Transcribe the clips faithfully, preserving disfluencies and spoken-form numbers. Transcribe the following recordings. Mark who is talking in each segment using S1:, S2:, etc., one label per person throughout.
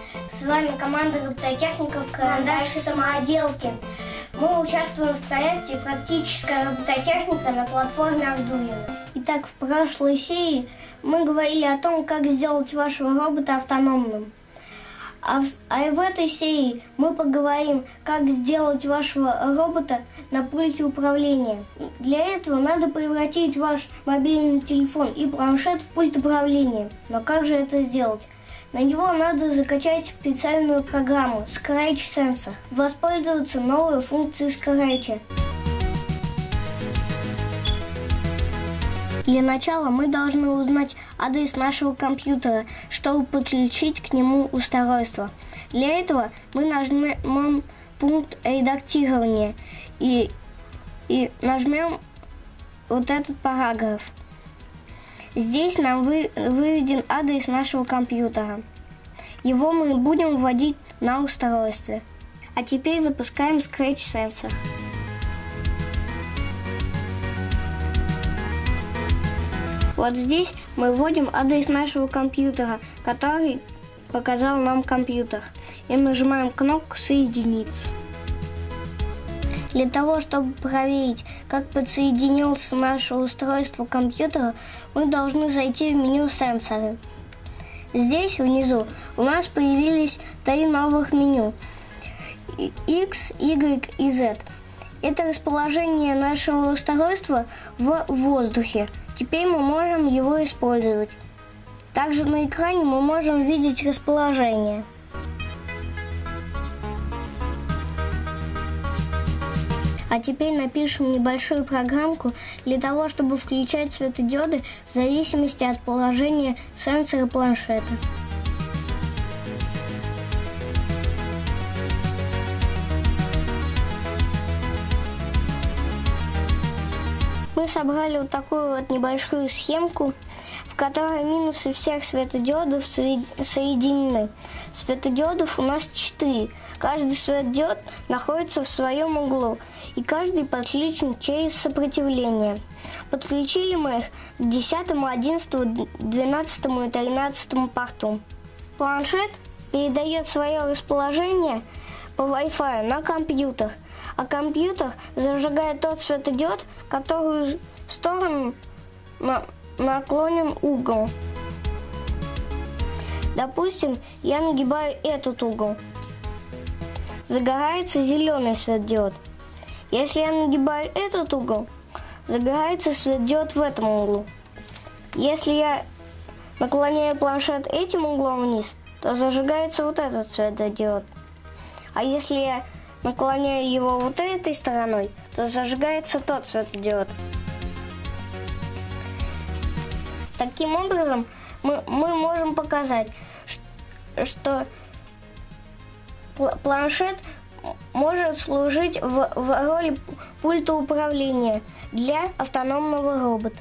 S1: С вами команда робототехников «Карандаш и самоделки». Мы участвуем в проекте «Практическая робототехника» на платформе Arduino. Итак, в прошлой серии мы говорили о том, как сделать вашего робота автономным. А в, а в этой серии мы поговорим, как сделать вашего робота на пульте управления. Для этого надо превратить ваш мобильный телефон и планшет в пульт управления. Но как же это сделать? На него надо закачать специальную программу Scratch Sensor, воспользоваться новой функцией Scratch. Для начала мы должны узнать адрес нашего компьютера, чтобы подключить к нему устройство. Для этого мы нажмем пункт редактирования и, и нажмем вот этот параграф. Здесь нам вы, выведен адрес нашего компьютера. Его мы будем вводить на устройстве. А теперь запускаем Scratch Sensor. Вот здесь мы вводим адрес нашего компьютера, который показал нам компьютер, и нажимаем кнопку «Соединиться». Для того, чтобы проверить, как подсоединился наше устройство к компьютеру, мы должны зайти в меню «Сенсоры». Здесь внизу у нас появились три новых меню – X, Y и Z. Это расположение нашего устройства в воздухе. Теперь мы можем его использовать. Также на экране мы можем видеть расположение. А теперь напишем небольшую программку для того, чтобы включать светодиоды в зависимости от положения сенсора планшета. Мы собрали вот такую вот небольшую схемку, в которой минусы всех светодиодов соединены. Светодиодов у нас четыре. Каждый светодиод находится в своем углу, и каждый подключен через сопротивление. Подключили мы их к десятому, одиннадцатому, двенадцатому и тринадцатому порту. Планшет передает свое расположение по Wi-Fi на компьютер, а компьютер зажигает тот светодиод, в которую сторону наклонен угол. Допустим, я нагибаю этот угол. Загорается зеленый светодиод. Если я нагибаю этот угол, загорается светодиод в этом углу. Если я наклоняю планшет этим углом вниз, то зажигается вот этот светодиод. А если я наклоняю его вот этой стороной, то зажигается тот светодиод. Таким образом, мы, мы можем показать, что планшет может служить в, в роли пульта управления для автономного робота.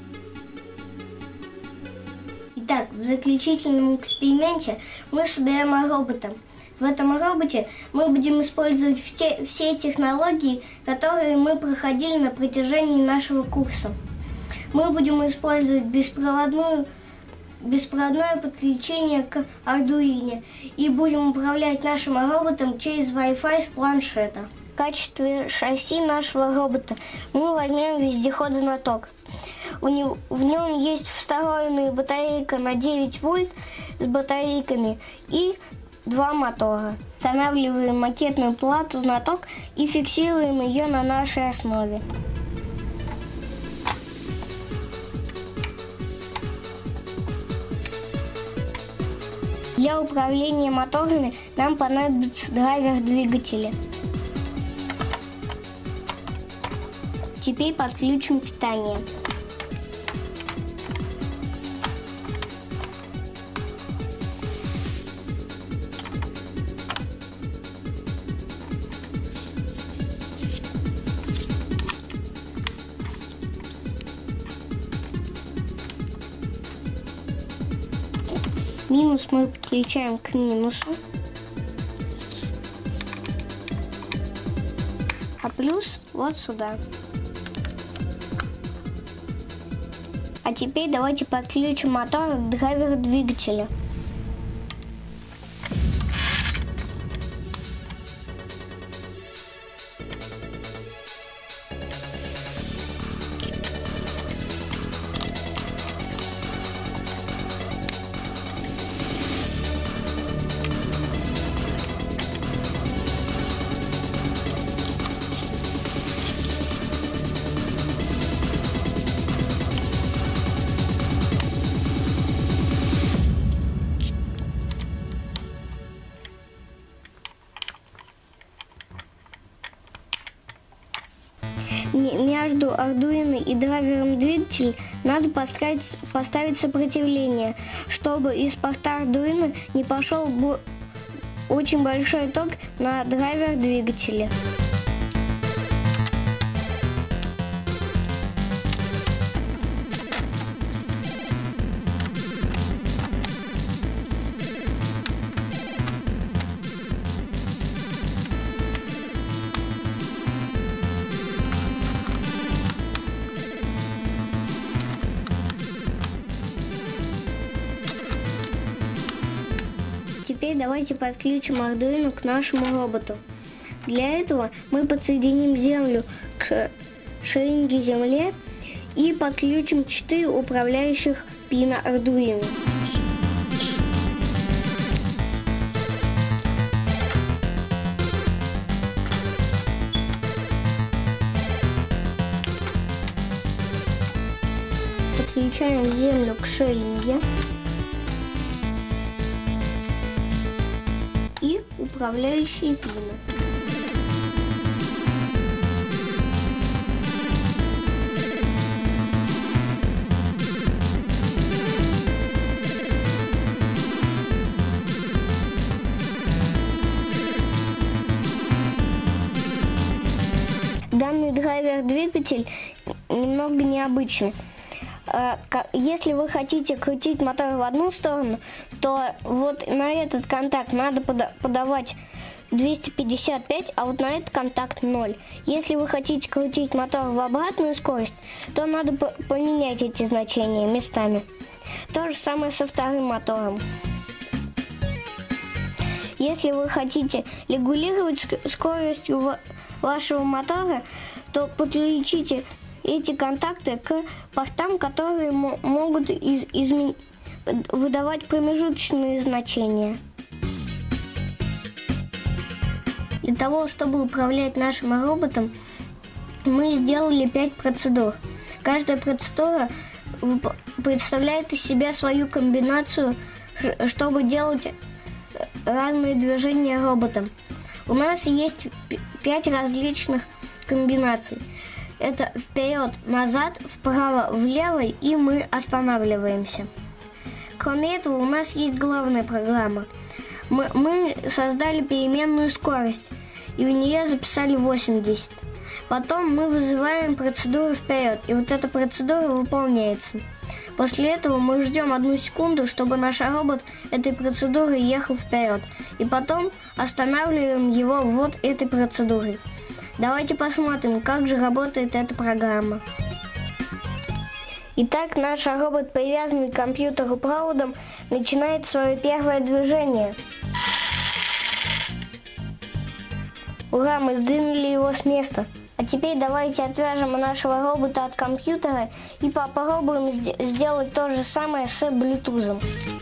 S1: Итак, в заключительном эксперименте мы собираем робота. В этом роботе мы будем использовать все, все технологии, которые мы проходили на протяжении нашего курса. Мы будем использовать беспроводную, беспроводное подключение к Arduino и будем управлять нашим роботом через Wi-Fi с планшета. В качестве шасси нашего робота мы возьмем вездеход «Знаток». У него, в нем есть встроенная батарейка на девять вольт с батарейками и два мотора. Устанавливаем макетную плату «Знаток» и фиксируем ее на нашей основе. Для управления моторами нам понадобится драйвер двигателя. Теперь подключим питание. Минус мы подключаем к минусу, а плюс вот сюда. А теперь давайте подключим мотор к драйверу двигателя. между Arduino и драйвером двигателя надо поставить, поставить сопротивление, чтобы из порта Arduino не пошел очень большой ток на драйвер двигателя. Теперь давайте подключим Arduino к нашему роботу. Для этого мы подсоединим землю к шеринге земле и подключим четыре управляющих пина Arduino. Подключаем землю к шеринге и управляющие пины. Данный драйвер-двигатель немного необычный. Если вы хотите крутить мотор в одну сторону, то вот на этот контакт надо подавать двести пятьдесят пять, а вот на этот контакт ноль. Если вы хотите крутить мотор в обратную скорость, то надо поменять эти значения местами. То же самое со вторым мотором. Если вы хотите регулировать скорость вашего мотора, то подключите эти контакты к портам, которые могут из, измен... выдавать промежуточные значения. Для того, чтобы управлять нашим роботом, мы сделали пять процедур. Каждая процедура представляет из себя свою комбинацию, чтобы делать разные движения роботом. У нас есть пять различных комбинаций. Это вперед, назад, вправо, влево, и мы останавливаемся. Кроме этого, у нас есть главная программа. Мы, мы создали переменную скорость, и в нее записали восемьдесят. Потом мы вызываем процедуру вперед, и вот эта процедура выполняется. После этого мы ждем одну секунду, чтобы наш робот этой процедурой ехал вперед, и потом останавливаем его вот этой процедурой. Давайте посмотрим, как же работает эта программа. Итак, наш робот, привязанный к компьютеру проводом, начинает свое первое движение. Ура, мы сдвинули его с места. А теперь давайте отвяжем нашего робота от компьютера и попробуем сделать то же самое с Bluetooth.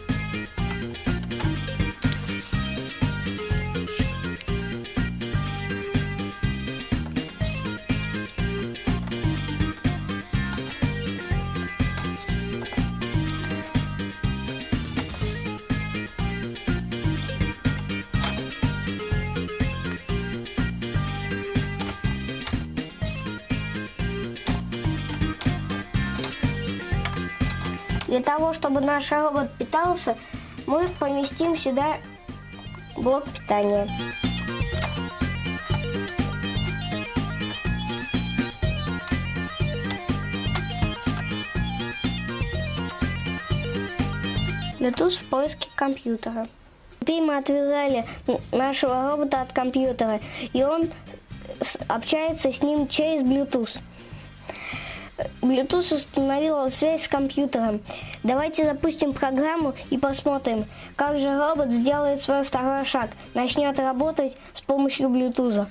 S1: Для того, чтобы наш робот питался, мы поместим сюда блок питания. Bluetooth в поиске компьютера. Теперь мы отвязали нашего робота от компьютера, и он общается с ним через Bluetooth. Bluetooth установил связь с компьютером. Давайте запустим программу и посмотрим, как же робот сделает свой второй шаг, начнет работать с помощью Bluetooth.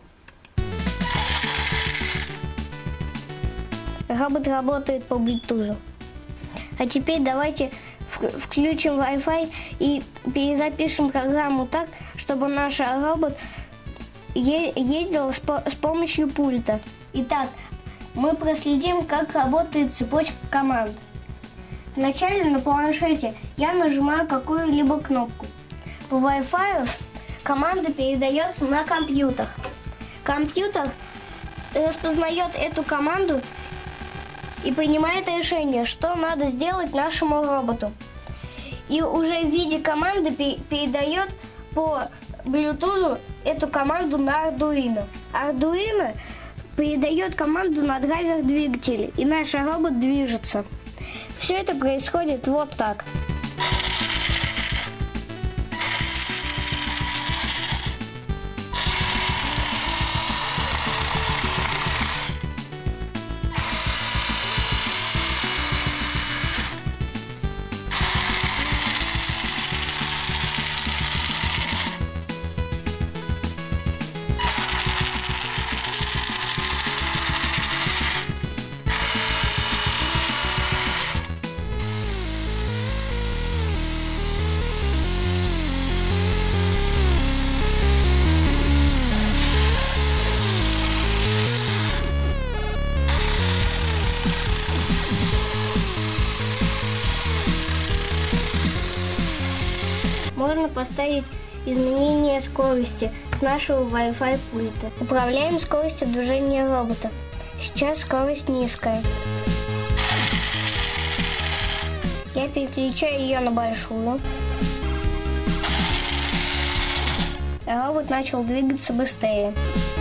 S1: Робот работает по Bluetooth. А теперь давайте включим Wi-Fi и перезапишем программу так, чтобы наш робот ездил с помощью пульта. Итак, мы проследим, как работает цепочка команд. Вначале на планшете я нажимаю какую-либо кнопку. По Wi-Fi команда передается на компьютер. Компьютер распознает эту команду и принимает решение, что надо сделать нашему роботу. И уже в виде команды передает по Bluetooth эту команду на Arduino. Arduino передает команду на драйвер двигателя, и наш робот движется. Все это происходит вот так. Можно поставить изменение скорости с нашего Wi-Fi пульта. Управляем скоростью движения робота. Сейчас скорость низкая. Я переключаю ее на большую. Робот начал двигаться быстрее.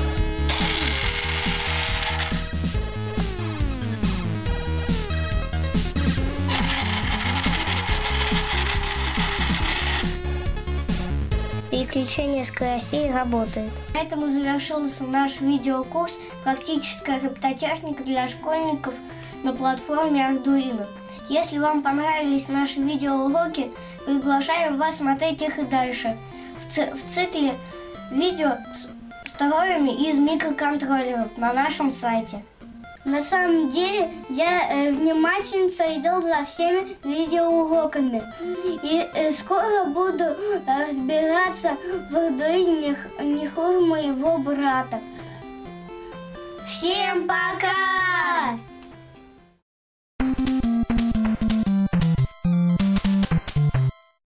S1: Переключение скоростей работает. На этом и завершился наш видеокурс «Практическая робототехника для школьников» на платформе Arduino. Если вам понравились наши видеоуроки, приглашаем вас смотреть их и дальше в, ци в цикле видео с теориями из микроконтроллеров на нашем сайте. На самом деле я э, внимательно следил за всеми видеоуроками и э, скоро буду э, разбираться в Arduino не, не хуже моего брата. Всем пока!